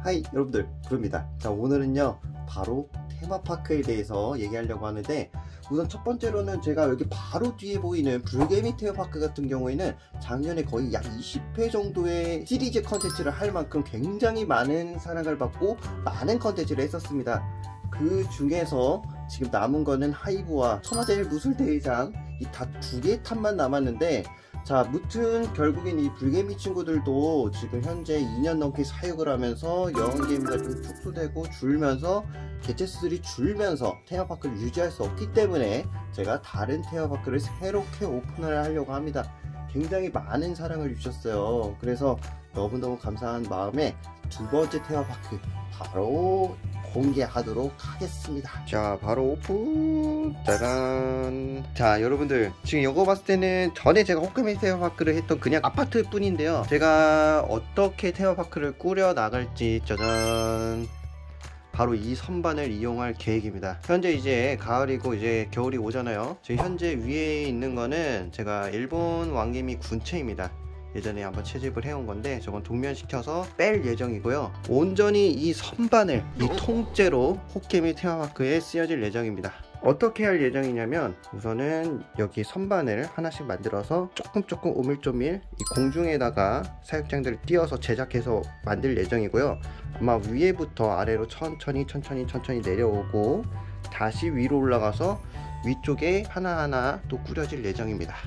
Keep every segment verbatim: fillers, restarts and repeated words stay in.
하이 여러분들, 구루입니다. 자, 오늘은요 바로 테마파크에 대해서 얘기하려고 하는데, 우선 첫 번째로는 제가 여기 바로 뒤에 보이는 불개미 테마파크 같은 경우에는 작년에 거의 약 이십 회 정도의 시리즈 컨텐츠를 할 만큼 굉장히 많은 사랑을 받고 많은 컨텐츠를 했었습니다. 그 중에서 지금 남은 거는 하이브와 천하제일 무술대회장 이 다 두 개 탑만 남았는데, 자, 무튼 결국엔 이 불개미 친구들도 지금 현재 이 년 넘게 사육을 하면서 여왕개미가 좀 축소되고 줄면서 개체 수들이 줄면서 테마파크를 유지할 수 없기 때문에 제가 다른 테마파크를 새롭게 오픈을 하려고 합니다. 굉장히 많은 사랑을 주셨어요. 그래서 너무너무 감사한 마음에 두 번째 테마파크 바로 공개하도록 하겠습니다. 자, 바로 오픈. 짜란. 자, 여러분들 지금 이거 봤을 때는 전에 제가 호크메이 테마파크를 했던 그냥 아파트 뿐인데요, 제가 어떻게 테마파크를 꾸려 나갈지 짜잔, 바로 이 선반을 이용할 계획입니다. 현재 이제 가을이고 이제 겨울이 오잖아요. 지금 현재 위에 있는 거는 제가 일본 왕개미 군체입니다. 예전에 한번 채집을 해온 건데 저건 동면시켜서 뺄 예정이고요. 온전히 이 선반을 이 통째로 호케미 테마파크에 쓰여질 예정입니다. 어떻게 할 예정이냐면, 우선은 여기 선반을 하나씩 만들어서 조금 조금 오밀조밀 이 공중에다가 사육장들을 띄워서 제작해서 만들 예정이고요. 아마 위에부터 아래로 천천히 천천히 천천히 내려오고 다시 위로 올라가서 위쪽에 하나하나 또 꾸려질 예정입니다.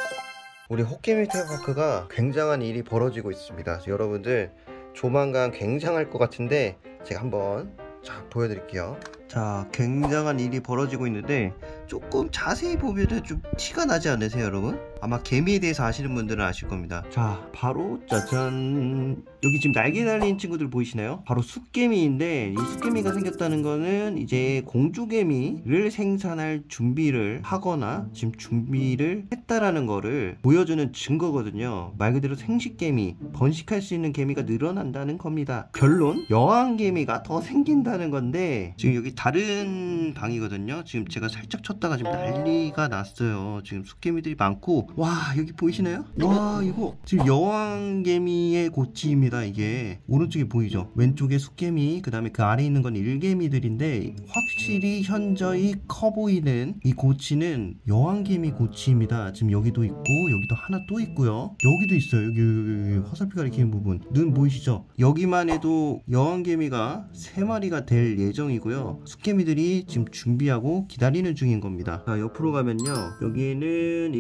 우리 호케미 테마파크가 굉장한 일이 벌어지고 있습니다. 여러분들 조만간 굉장할 것 같은데 제가 한번 자 보여드릴게요. 자, 굉장한 일이 벌어지고 있는데 조금 자세히 보면은 좀 티가 나지 않으세요, 여러분? 아마 개미에 대해서 아시는 분들은 아실 겁니다. 자, 바로 짜잔, 여기 지금 날개 달린 친구들 보이시나요? 바로 숫개미인데, 이 숫개미가 생겼다는 거는 이제 공주개미를 생산할 준비를 하거나 지금 준비를 했다라는 거를 보여주는 증거거든요. 말 그대로 생식개미, 번식할 수 있는 개미가 늘어난다는 겁니다. 결론, 여왕개미가 더 생긴다는 건데, 지금 여기 다른 방이거든요. 지금 제가 살짝 쳤다가 지금 난리가 났어요. 지금 숫개미들이 많고, 와, 여기 보이시나요? 와, 이거 지금 여왕개미의 고치입니다. 이게 오른쪽에 보이죠? 왼쪽에 숫개미, 그 다음에 그 아래에 있는 건 일개미들인데, 확실히 현저히 커 보이는 이 고치는 여왕개미 고치입니다. 지금 여기도 있고 여기도 하나 또 있고요. 여기도 있어요. 여기, 여기, 여기 화살표가 이렇게 있는 부분, 눈 보이시죠? 여기만 해도 여왕개미가 세 마리가 될 예정이고요. 숫개미들이 지금 준비하고 기다리는 중인 겁니다. 자, 옆으로 가면요, 여기는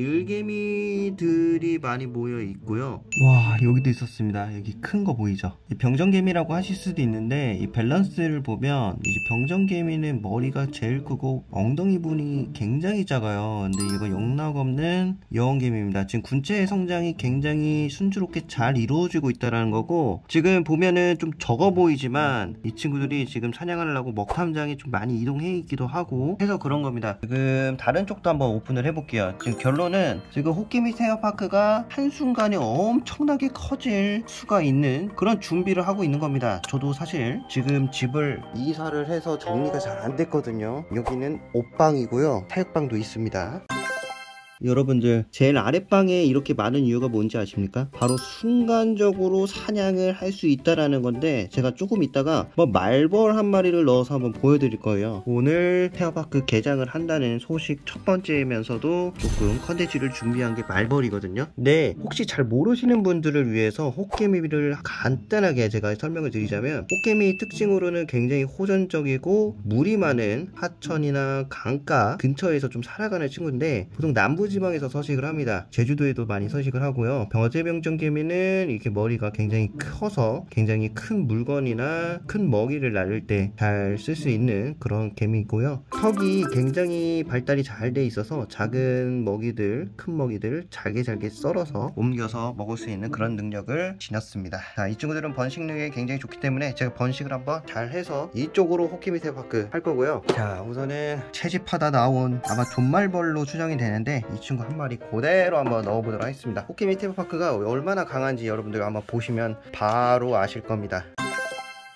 일개미들이 많이 모여 있고요. 와, 여기도 있었습니다. 여기 큰 거 보이죠? 병정개미라고 하실 수도 있는데, 이 밸런스를 보면 이제 병정개미는 머리가 제일 크고 엉덩이 부분이 굉장히 작아요. 근데 이거 영락없는 여왕개미입니다. 지금 군체의 성장이 굉장히 순조롭게 잘 이루어지고 있다는 거고, 지금 보면은 좀 적어 보이지만 이 친구들이 지금 사냥을 하려고 먹탐장이 좀 많이 이동해 있기도 하고 해서 그런 겁니다. 지금 다른 쪽도 한번 오픈을 해볼게요. 지금 결론은 지금 호케미 테마파크가 한순간에 엄청나게 커질 수가 있는 그런 준비를 하고 있는 겁니다. 저도 사실 지금 집을 이사를 해서 정리가 잘 안 됐거든요. 여기는 옷방이고요, 사육방도 있습니다. 여러분들, 제일 아랫방에 이렇게 많은 이유가 뭔지 아십니까? 바로 순간적으로 사냥을 할 수 있다라는 건데, 제가 조금 있다가 뭐 말벌 한 마리를 넣어서 한번 보여드릴 거예요. 오늘 테마파크 개장을 한다는 소식 첫 번째면서도 조금 컨텐츠를 준비한 게 말벌이거든요. 네, 혹시 잘 모르시는 분들을 위해서 호케미를 간단하게 제가 설명을 드리자면, 호케미 특징으로는 굉장히 호전적이고 물이 많은 하천이나 강가 근처에서 좀 살아가는 친구인데, 보통 남부 지방에서 서식을 합니다. 제주도에도 많이 서식을 하고요. 병어제병정개미는 이렇게 머리가 굉장히 커서 굉장히 큰 물건이나 큰 먹이를 나를 때 잘 쓸 수 있는 그런 개미고요. 턱이 굉장히 발달이 잘 돼 있어서 작은 먹이들, 큰 먹이들 잘게 잘게 썰어서 옮겨서 먹을 수 있는 그런 능력을 지녔습니다. 자, 이 친구들은 번식 능력이 굉장히 좋기 때문에 제가 번식을 한번 잘 해서 이쪽으로 호케미 테마파크 할 거고요. 자, 우선은 채집하다 나온 아마 존말벌로 추정이 되는데, 이 친구 한 마리 그대로 한번 넣어보도록 하겠습니다. 호케미 테마파크가 얼마나 강한지 여러분들 한번 보시면 바로 아실 겁니다.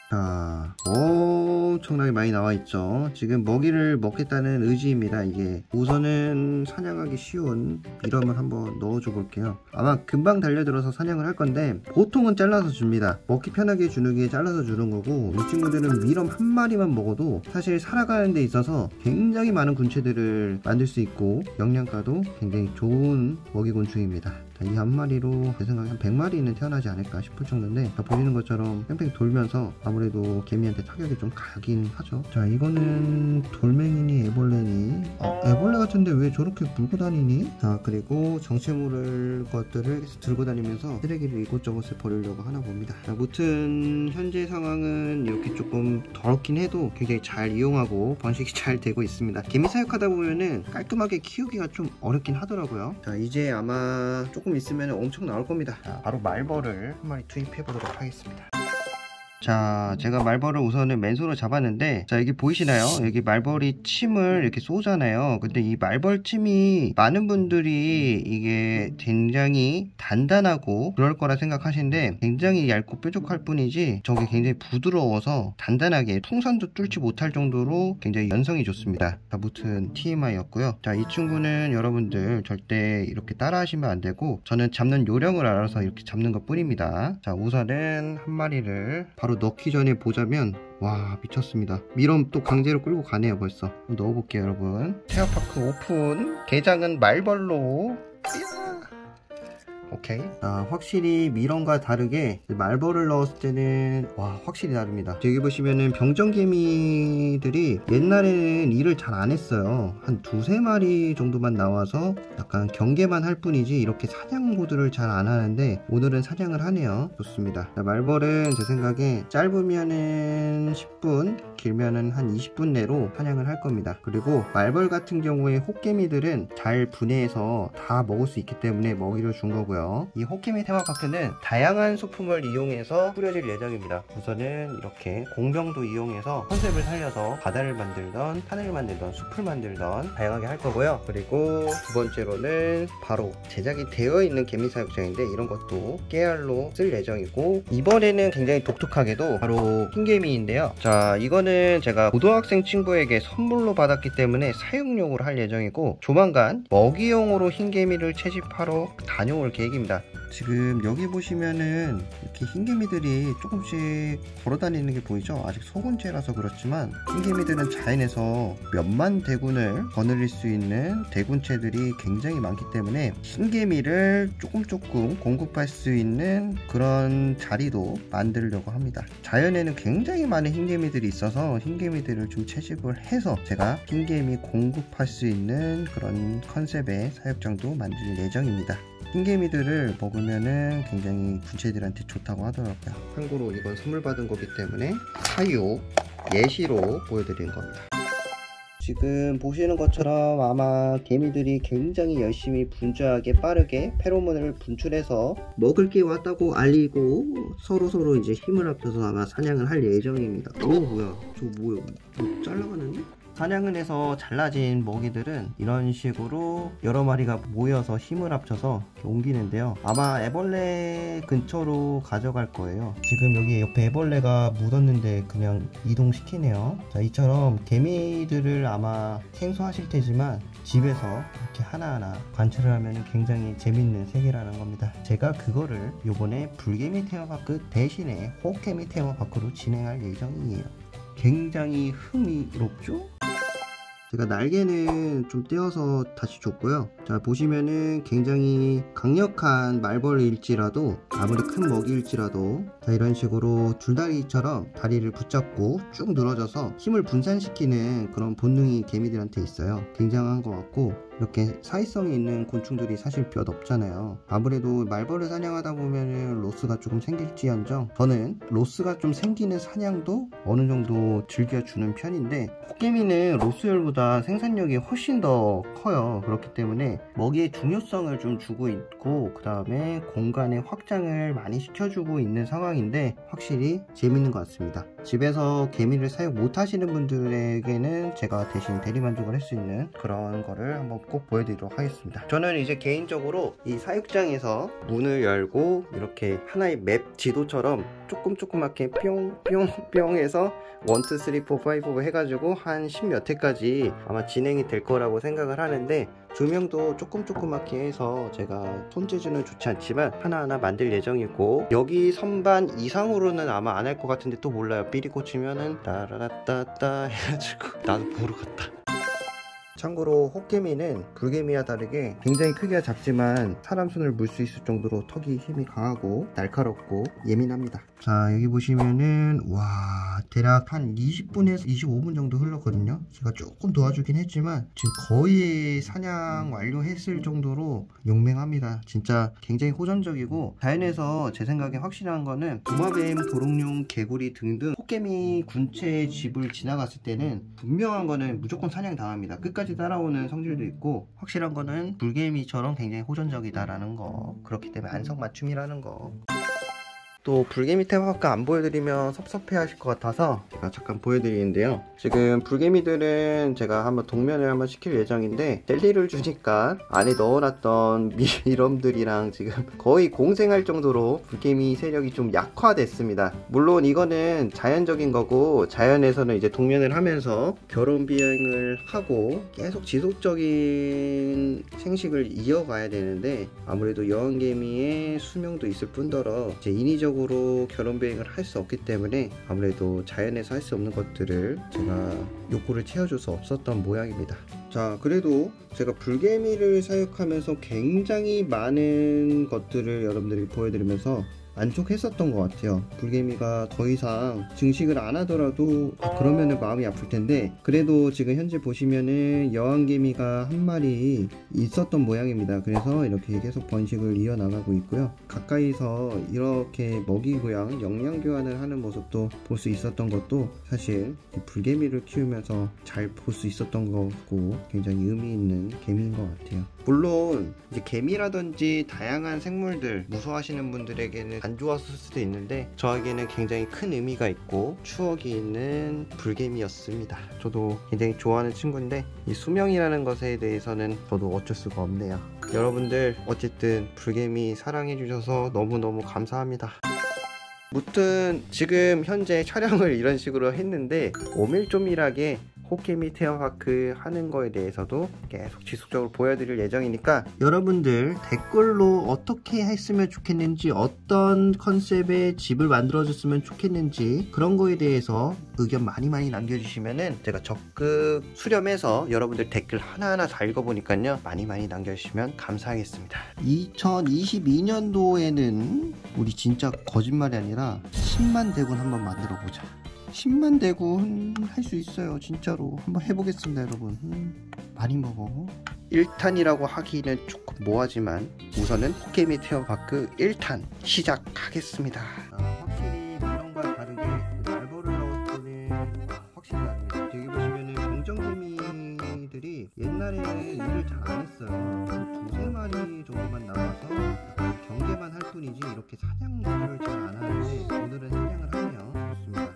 자, 엄청나게 많이 나와 있죠. 지금 먹이를 먹겠다는 의지입니다. 이게 우선은 사냥하기 쉬운 미럼을 한번 넣어줘 볼게요. 아마 금방 달려들어서 사냥을 할 건데 보통은 잘라서 줍니다. 먹기 편하게 주는 게 잘라서 주는 거고, 이 친구들은 미럼 한 마리만 먹어도 사실 살아가는 데 있어서 굉장히 많은 군체들을 만들 수 있고 영양가도 굉장히 좋은 먹이곤충입니다. 이 한 마리로 제 생각에 한 백 마리는 태어나지 않을까 싶을 정도인데, 자, 보시는 것처럼 뺑뺑 돌면서 아무래도 개미한테 타격이 좀 가긴 하죠. 자, 이거는 돌멩이니 애벌레니, 어, 애벌레 같은데 왜 저렇게 물고 다니니? 자, 그리고 정체모를 것들을 들고 다니면서 쓰레기를 이곳저곳에 버리려고 하나 봅니다. 자, 무튼 현재 상황은 이렇게 조금 더럽긴 해도 굉장히 잘 이용하고 번식이 잘 되고 있습니다. 개미 사육하다 보면은 깔끔하게 키우기가 좀 어렵긴 하더라고요. 자, 이제 아마 조금 조금 있으면 엄청 나올 겁니다. 자, 바로 말벌을 한 마리 투입해 보도록 하겠습니다. 자, 제가 말벌을 우선은 맨손으로 잡았는데, 자, 여기 보이시나요? 여기 말벌이 침을 이렇게 쏘잖아요. 근데 이 말벌 침이 많은 분들이 이게 굉장히 단단하고 그럴 거라 생각하시는데 굉장히 얇고 뾰족할 뿐이지 저게 굉장히 부드러워서 단단하게 풍선도 뚫지 못할 정도로 굉장히 연성이 좋습니다. 아무튼 티엠아이였고요. 자, 이 친구는 여러분들 절대 이렇게 따라 하시면 안 되고, 저는 잡는 요령을 알아서 이렇게 잡는 것 뿐입니다. 자, 우선은 한 마리를 바로 넣기 전에 보자면, 와, 미쳤습니다. 미럼 또 강제로 끌고 가네요. 벌써 넣어볼게요. 여러분, 테마파크 오픈. 개장은 말벌로. 오케이. 아, 확실히 미럼과 다르게 말벌을 넣었을 때는 와, 확실히 다릅니다. 여기 보시면은 병정개미들이 옛날에는 일을 잘 안 했어요. 한 두세 마리 정도만 나와서 약간 경계만 할 뿐이지 이렇게 사냥 모드를 잘 안 하는데 오늘은 사냥을 하네요. 좋습니다. 자, 말벌은 제 생각에 짧으면은 십 분, 길면은 한 이십 분 내로 사냥을 할 겁니다. 그리고 말벌 같은 경우에 호개미들은 잘 분해해서 다 먹을 수 있기 때문에 먹이를 준 거고요. 이 호개미 테마파크는 다양한 소품을 이용해서 꾸려질 예정입니다. 우선은 이렇게 공병도 이용해서 컨셉을 살려서 바다를 만들던 산을 만들던 숲을 만들던 다양하게 할 거고요. 그리고 두 번째로는 바로 제작이 되어 있는 개미 사육장인데 이런 것도 깨알로 쓸 예정이고, 이번에는 굉장히 독특하게도 바로 흰개미인데요. 자, 이거는 제가 고등학생 친구에게 선물로 받았기 때문에 사육용으로 할 예정이고, 조만간 먹이용으로 흰개미를 채집하러 다녀올 계획입니다. 지금 여기 보시면은 이렇게 흰개미들이 조금씩 걸어다니는 게 보이죠? 아직 소곤체라서 그렇지만 흰개미들은 자연에서 몇만 대군을 거느릴 수 있는 대군체들이 굉장히 많기 때문에 흰개미를 조금 조금 공급할 수 있는 그런 자리도 만들려고 합니다. 자연에는 굉장히 많은 흰개미들이 있어서 흰개미들을 좀 채집을 해서 제가 흰개미 공급할 수 있는 그런 컨셉의 사육장도 만들 예정입니다. 흰개미들을 먹으면은 굉장히 군체들한테 좋다고 하더라고요. 참고로 이건 선물 받은 거기 때문에 사육 예시로 보여드린 겁니다. 지금 보시는 것처럼 아마 개미들이 굉장히 열심히 분주하게 빠르게 페로몬을 분출해서 먹을 게 왔다고 알리고 서로서로 이제 힘을 합쳐서 아마 사냥을 할 예정입니다. 오, 뭐야, 저 뭐야, 뭐 잘라가는데? 사냥을 해서 잘라진 먹이들은 이런 식으로 여러 마리가 모여서 힘을 합쳐서 옮기는데요. 아마 애벌레 근처로 가져갈 거예요. 지금 여기 옆에 애벌레가 묻었는데 그냥 이동시키네요. 자, 이처럼 개미들을 아마 생소하실 테지만 집에서 이렇게 하나하나 관찰을 하면 굉장히 재밌는 세계라는 겁니다. 제가 그거를 요번에 불개미 테마파크 대신에 호개미 테마파크로 진행할 예정이에요. 굉장히 흥미롭죠? 제가 날개는 좀 떼어서 다시 줬고요. 자, 보시면은 굉장히 강력한 말벌일지라도 아무리 큰 먹이일지라도 자, 이런 식으로 줄다리처럼 다리를 붙잡고 쭉 늘어져서 힘을 분산시키는 그런 본능이 개미들한테 있어요. 굉장한 것 같고, 이렇게 사회성이 있는 곤충들이 사실 몇 없잖아요. 아무래도 말벌을 사냥하다 보면은 로스가 조금 생길지언정 저는 로스가 좀 생기는 사냥도 어느 정도 즐겨주는 편인데, 호개미는 로스열보다 생산력이 훨씬 더 커요. 그렇기 때문에 먹이의 중요성을 좀 주고 있고, 그 다음에 공간의 확장을 많이 시켜주고 있는 상황인데 확실히 재밌는 것 같습니다. 집에서 개미를 사육 못 하시는 분들에게는 제가 대신 대리만족을 할 수 있는 그런 거를 한번 꼭 보여드리도록 하겠습니다. 저는 이제 개인적으로 이 사육장에서 문을 열고 이렇게 하나의 맵 지도처럼 조금 조그맣게 뿅뿅뿅 해서 일, 이, 삼, 사, 오, 오 해가지고 한 십 몇 회까지 아마 진행이 될 거라고 생각을 하는데, 조명도 조금 조그맣게 해서 제가 손재주는 좋지 않지만 하나하나 만들 예정이고, 여기 선반 이상으로는 아마 안 할 것 같은데 또 몰라요. 삐리 꽂히면은 따라라따따 해가지고 나도 보러 갔다. 참고로 호개미는 불개미와 다르게 굉장히 크기가 작지만 사람 손을 물 수 있을 정도로 턱이 힘이 강하고 날카롭고 예민합니다. 자, 여기 보시면은 와, 대략 한 이십 분에서 이십오 분 정도 흘렀거든요. 제가 조금 도와주긴 했지만 지금 거의 사냥 완료했을 정도로 용맹합니다. 진짜 굉장히 호전적이고, 자연에서 제 생각에 확실한 거는 도마뱀, 도롱뇽, 개구리 등등 호개미 군체 집을 지나갔을 때는 분명한 거는 무조건 사냥 당합니다. 끝까지 따라오는 성질도 있고, 확실한 거는 불개미처럼 굉장히 호전적이다라는 거, 그렇기 때문에 안성맞춤이라는 거. 또 불개미 테마파크 안 보여드리면 섭섭해 하실 것 같아서 제가 잠깐 보여드리는데요. 지금 불개미들은 제가 한번 동면을 한번 시킬 예정인데, 젤리를 주니까 안에 넣어놨던 미럼들이랑 지금 거의 공생할 정도로 불개미 세력이 좀 약화됐습니다. 물론 이거는 자연적인 거고, 자연에서는 이제 동면을 하면서 결혼 비행을 하고 계속 지속적인 생식을 이어가야 되는데, 아무래도 여왕개미의 수명도 있을 뿐더러 이제 인위적으로 결혼 비행을 할 수 없기 때문에 아무래도 자연에서 할 수 없는 것들을 제가 욕구를 채워줄 수 없었던 모양입니다. 자, 그래도 제가 불개미를 사육하면서 굉장히 많은 것들을 여러분들이 보여드리면서 만족했었던 것 같아요. 불개미가 더 이상 증식을 안 하더라도 아, 그러면은 마음이 아플 텐데, 그래도 지금 현재 보시면은 여왕개미가 한 마리 있었던 모양입니다. 그래서 이렇게 계속 번식을 이어나가고 있고요. 가까이서 이렇게 먹이고양 영양 교환을 하는 모습도 볼 수 있었던 것도 사실 불개미를 키우면서 잘 볼 수 있었던 거고, 굉장히 의미 있는 개미인 것 같아요. 물론 이제 개미라든지 다양한 생물들 무서워하시는 분들에게는 안 좋았을 수도 있는데, 저에게는 굉장히 큰 의미가 있고 추억이 있는 불개미였습니다. 저도 굉장히 좋아하는 친구인데, 이 수명이라는 것에 대해서는 저도 어쩔 수가 없네요. 여러분들 어쨌든 불개미 사랑해 주셔서 너무너무 감사합니다. 무튼 지금 현재 촬영을 이런 식으로 했는데, 오밀조밀하게 호개미 테마파크 하는 거에 대해서도 계속 지속적으로 보여드릴 예정이니까, 여러분들 댓글로 어떻게 했으면 좋겠는지, 어떤 컨셉의 집을 만들어줬으면 좋겠는지, 그런 거에 대해서 의견 많이 많이 남겨주시면은 제가 적극 수렴해서 여러분들 댓글 하나하나 다 읽어보니까요, 많이 많이 남겨주시면 감사하겠습니다. 이천이십이 년도에는 우리 진짜 거짓말이 아니라 십만 대군 한번 만들어보자. 십만 대군 할 수 있어요. 진짜로 한번 해보겠습니다. 여러분, 음, 많이 먹어. 일 탄이라고 하기는 조금 뭐하지만 우선은 호개미 테마파크 일 탄 시작하겠습니다. 아, 확실히 물론과 다르게 날벌을 넣었더니 확실히 다릅니다. 여기 보시면은 병정개미들이 옛날에는 일을 잘 안 했어요. 한 두세 마리 정도만 나와서 경계만 할 뿐이지 이렇게 사냥을 잘 안 하는데, 오늘은 사냥을 하네요. 좋습니다.